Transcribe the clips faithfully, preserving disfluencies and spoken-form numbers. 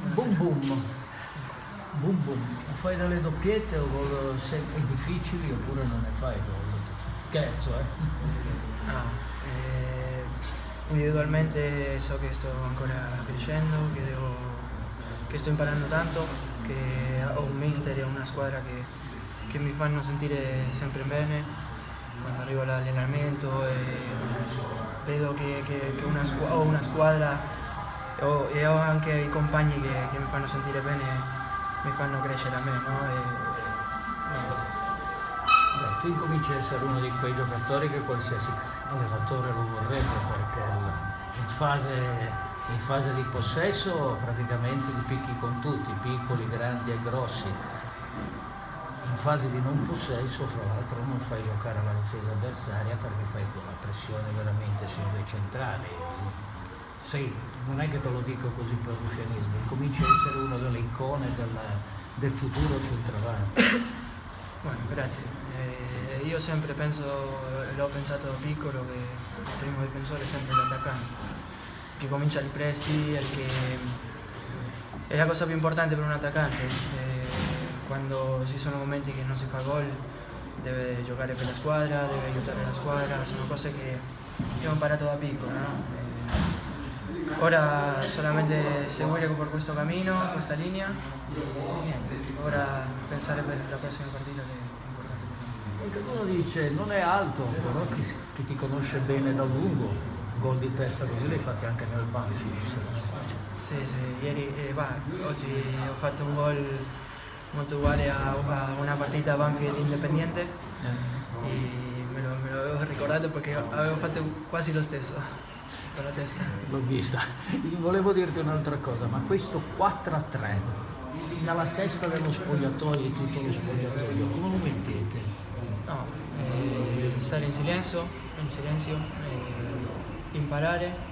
Boom boom, boom boom, fai delle doppiette o gol difficili oppure non ne fai gol? Scherzo, eh? No, eh, individualmente so che sto ancora crescendo, che, devo, che sto imparando tanto, che ho un mister e una squadra che, che mi fanno sentire sempre bene quando arrivo all'allenamento e vedo che, che, che una squ- ho una squadra ho, e ho anche i compagni che, che mi fanno sentire bene, mi fanno crescere a me, no? E, niente. Beh, tu incominci a essere uno di quei giocatori che qualsiasi allenatore lo vorrebbe, perché in fase, in fase di possesso praticamente li picchi con tutti, piccoli, grandi e grossi. In fase di non possesso, fra l'altro, non fai giocare la difesa avversaria perché fai quella pressione veramente sui centrali. Sì, non è che te lo dico così per ruscianismo, cominci a essere una delle icone del, del futuro centravanti. Bueno, grazie. Eh, io sempre penso, l'ho pensato da piccolo, che il primo difensore è sempre l'attaccante, che comincia il pressi, il che è la cosa più importante per un attaccante. Eh, quando ci sono momenti che non si fa gol, deve giocare per la squadra, deve aiutare la squadra, sono cose che io ho imparato da piccolo, no? Eh, ora solamente seguire per questo cammino, questa linea e niente, ora pensare per la prossima partita che è importante per me. Perché uno dice non è alto, però chi, chi ti conosce bene da lungo, gol di testa così li hai fatti anche nel Banfield. Sì, sì, ieri, eh, bah, oggi ho fatto un gol molto uguale a, a una partita Banfield Independiente Eh. e me lo, me lo avevo ricordato perché avevo fatto quasi lo stesso con la testa. L'ho vista. Volevo dirti un'altra cosa, ma questo quattro a tre, nella testa dello spogliatoio e tutto lo spogliatoio, come lo mettete? No, eh, stare in silenzio, in silenzio, eh, imparare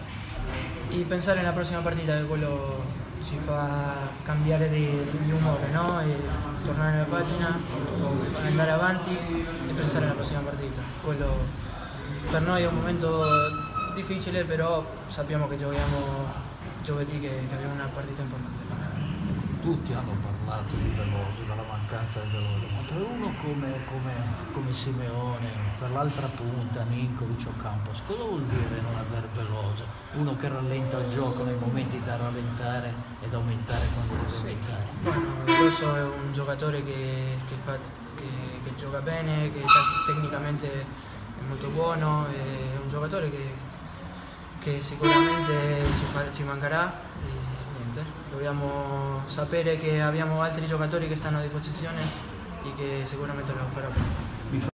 e pensare alla prossima partita, che quello ci fa cambiare di, di umore, no? E tornare alla pagina, andare avanti e pensare alla prossima partita. Quello per noi è un momento difficile, però sappiamo che giochiamo giovedì, che, che abbiamo una partita importante. Tutti hanno parlato di Veloso, della mancanza di Veloso, ma per uno come, come, come Simeone, per l'altra punta, Ninkovic o Campos, cosa vuol dire non aver Veloso? Uno che rallenta il gioco nei momenti da rallentare ed aumentare quando deve aumentare. Bueno, Veloso è un giocatore che, che, fa, che, che gioca bene, che tecnicamente è molto buono, è un giocatore che, che sicuramente ci, fa, ci mancherà. Dobbiamo sapere che abbiamo altri giocatori che stanno a disposizione e che sicuramente lo farà bene.